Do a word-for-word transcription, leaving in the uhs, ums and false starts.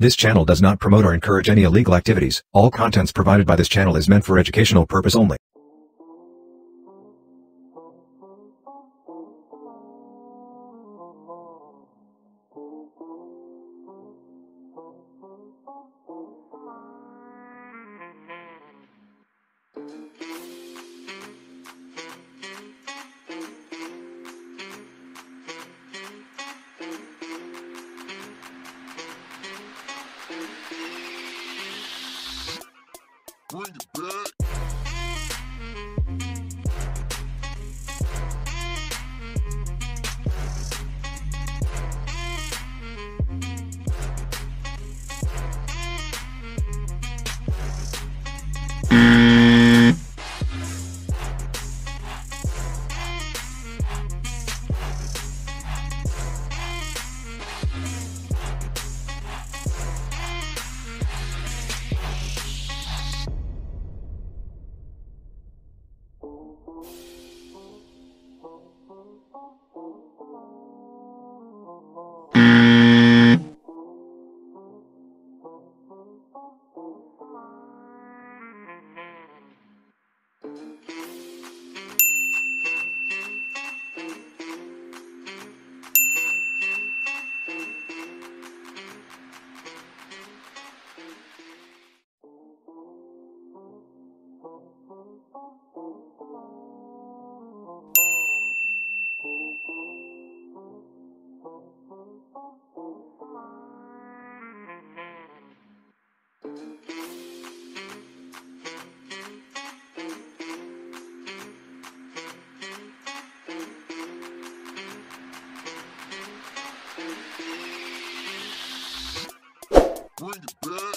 This channel does not promote or encourage any illegal activities. All contents provided by this channel is meant for educational purpose only. Bring it back. Bring it back.